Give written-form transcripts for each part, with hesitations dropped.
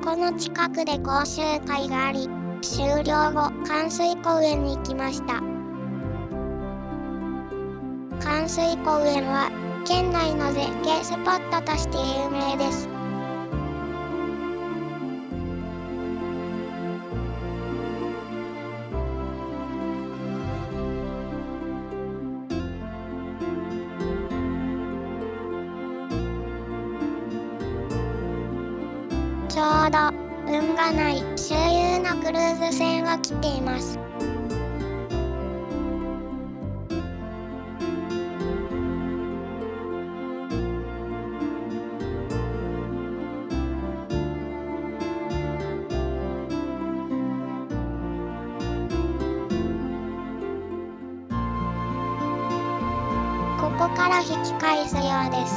この近くで講習会があり、終了後、寒水公園に行きました。寒水公園は、県内の絶景スポットとして有名です。ちょうど、運がない周遊のクルーズ船が来ています。ここから引き返すようです。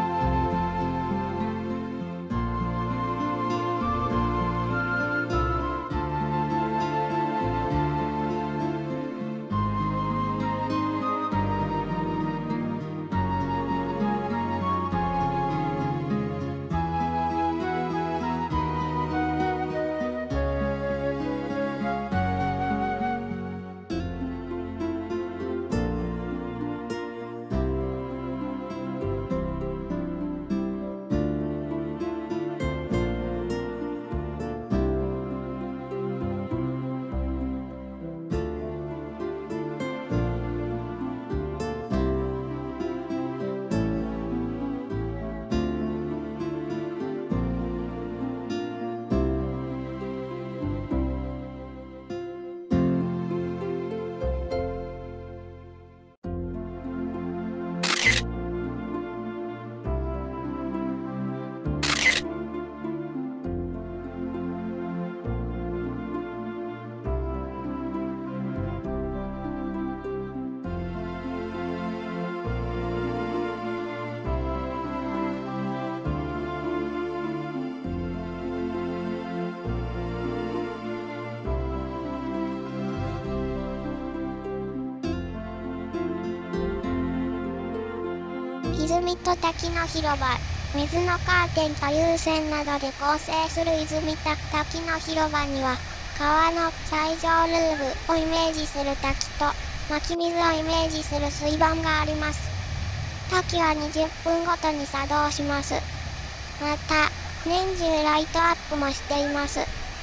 泉と滝の広場、水のカーテンという線などで構成する泉と滝の広場には、川の最上ルーブをイメージする滝と、湧き水をイメージする水盤があります。滝は20分ごとに作動します。また、年中ライトアップもしています。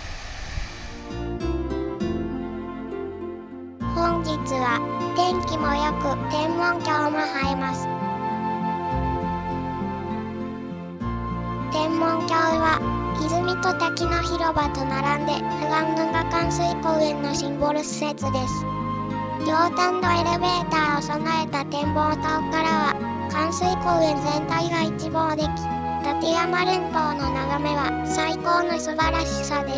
本日は、天気も良く、天文鏡も映えます。天文鏡は、泉と滝の広場と並んで、右岸が寒水公園のシンボル施設です。両端のエレベーターを備えた展望塔からは、寒水公園全体が一望でき、立山連峰の眺めは最高の素晴らしさです。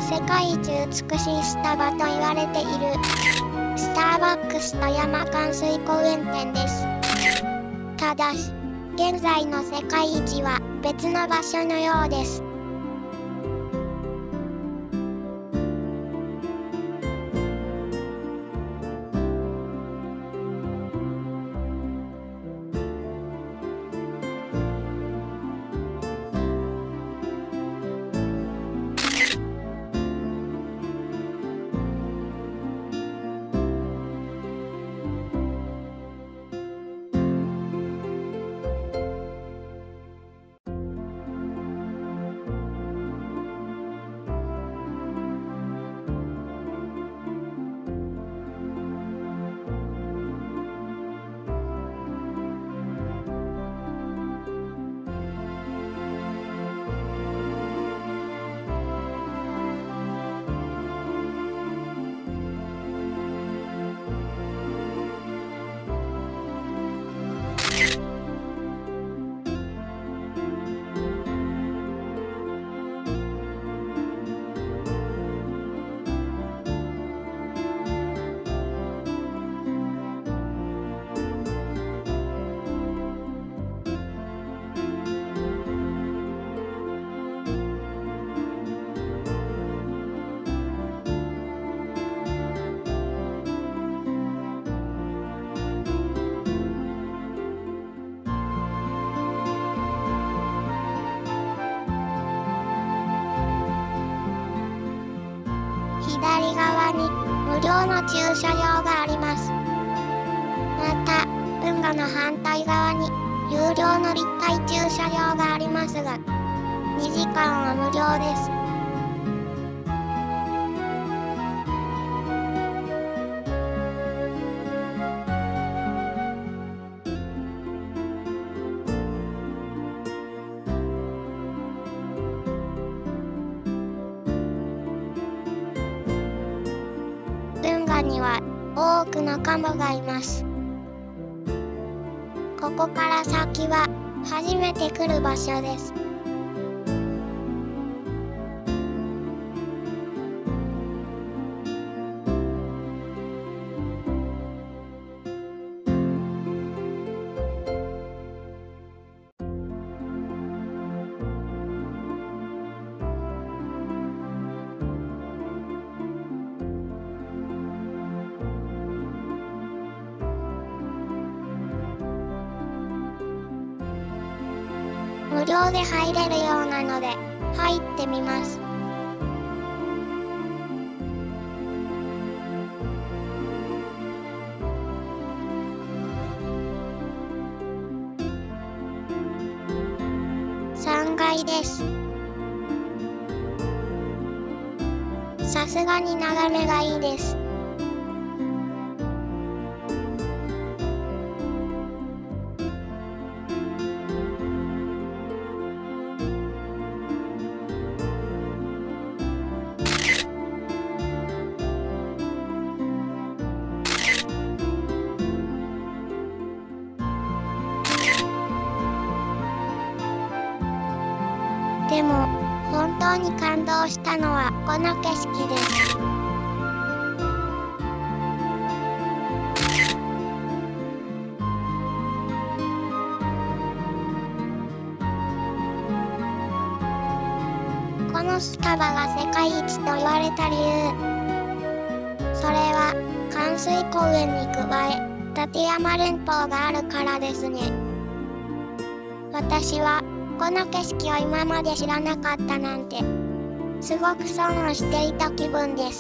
世界一美しいスタバと言われているスターバックスと山間水公園店です。ただし、現在の世界一は別の場所のようです。左側に無料の駐車場があります。また、運河の反対側に有料の立体駐車場がありますが、2時間は無料です。運河には多くのカモがいます。ここから先は初めて来る場所です。無料で入れるようなので入ってみます。3階です。さすがに眺めがいいです。でも、本当に感動したのはこの景色です。このスタバが世界一と言われた理由。それは、関水公園に加え、立山連峰があるからですね。私は、この景色を今まで知らなかったなんて、すごく損をしていた気分です。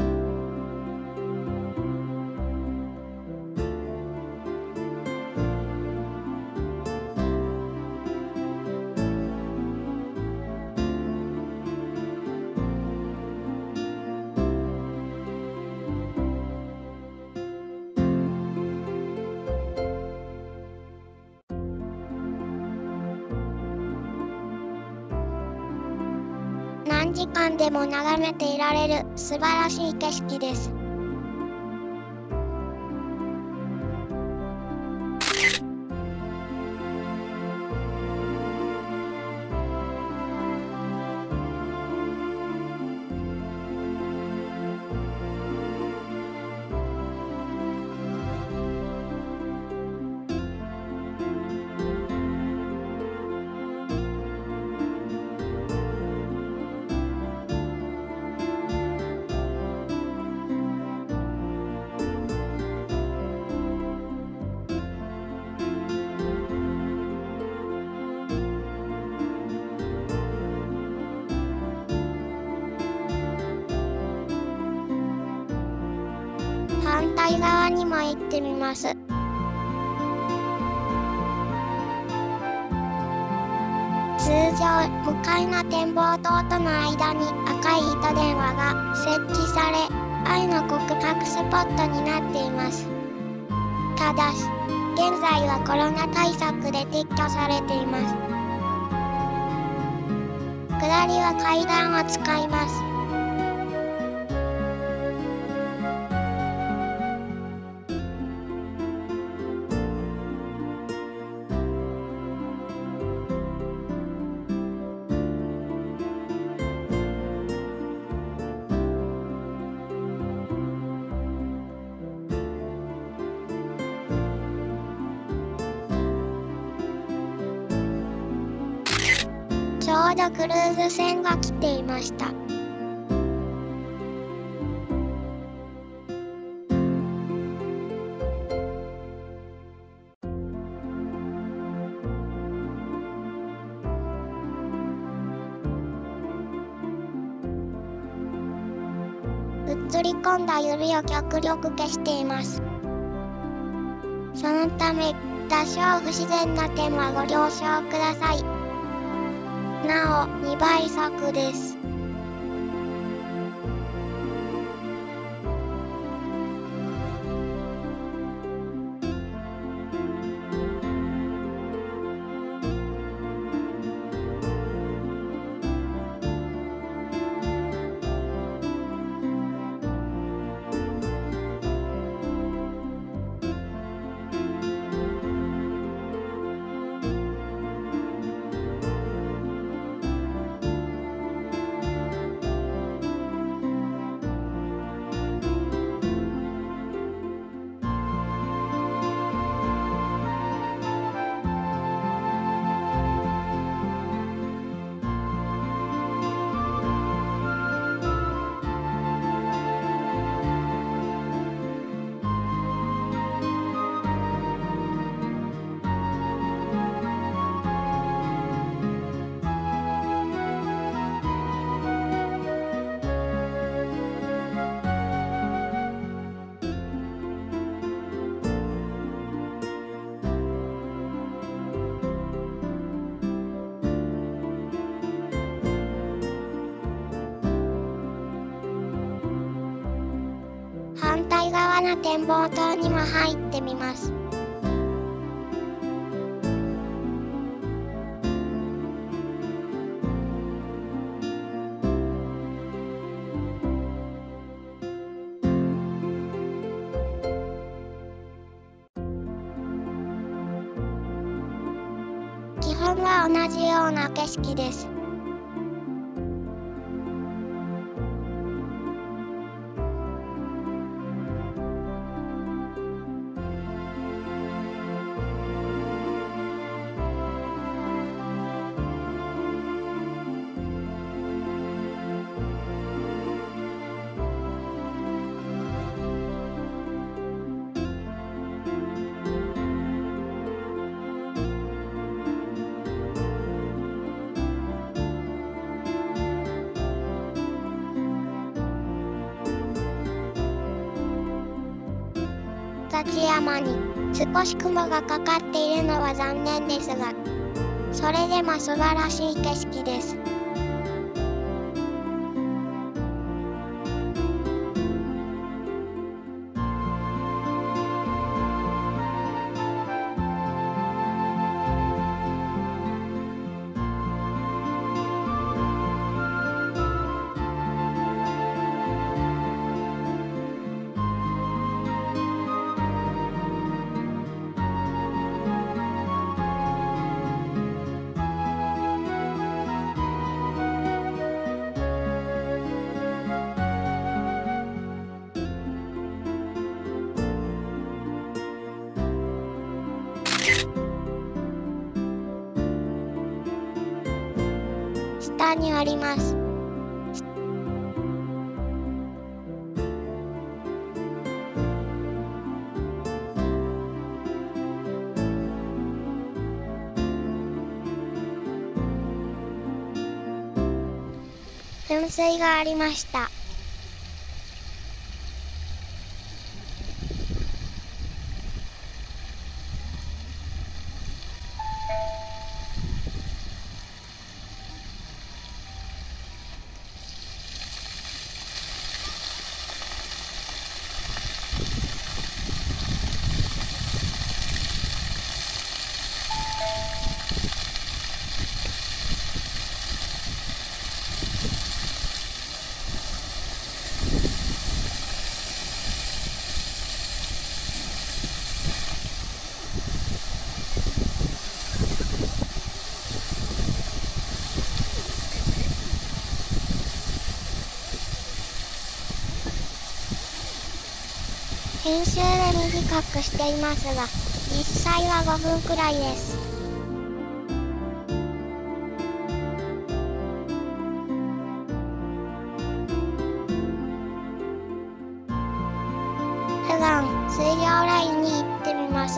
何時間でも眺めていられる素晴らしい景色です。 対側にも行ってみます。通常、向かいの展望塔との間に赤い糸電話が設置され、愛の告白スポットになっています。ただし、現在はコロナ対策で撤去されています。下りは階段を使います。ちょうどクルーズ船が来ていました。映り込んだ指を極力消しています。そのため、多少不自然な点はご了承ください。なお、2倍速です。反対側の展望塔にも入ってみます。基本は同じような景色です。立山に少し雲がかかっているのは残念ですが、それでも素晴らしい景色です。下にあります。噴水がありました。 編集で短くしていますが、実際は5分くらいです。普段、水上ラインに行ってみます。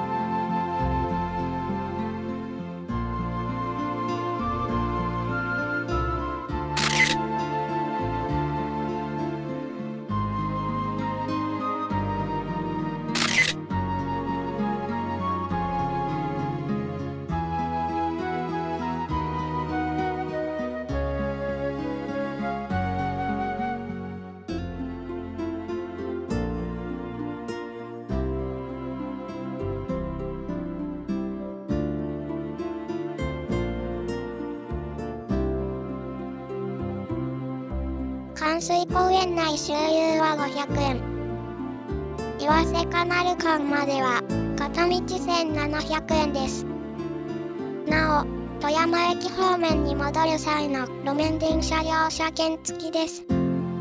関水公園内周遊は500円。岩瀬カナル間までは片道1700円です。なお、富山駅方面に戻る際の路面電車乗車券付きです。今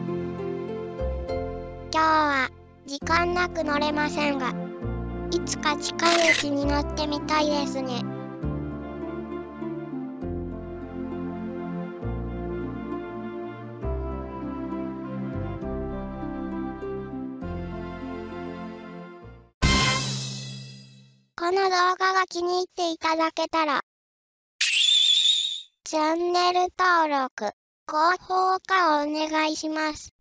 日は時間なく乗れませんが、いつか近いうちに乗ってみたいですね。この動画が気に入っていただけたら、チャンネル登録、高評価をお願いします。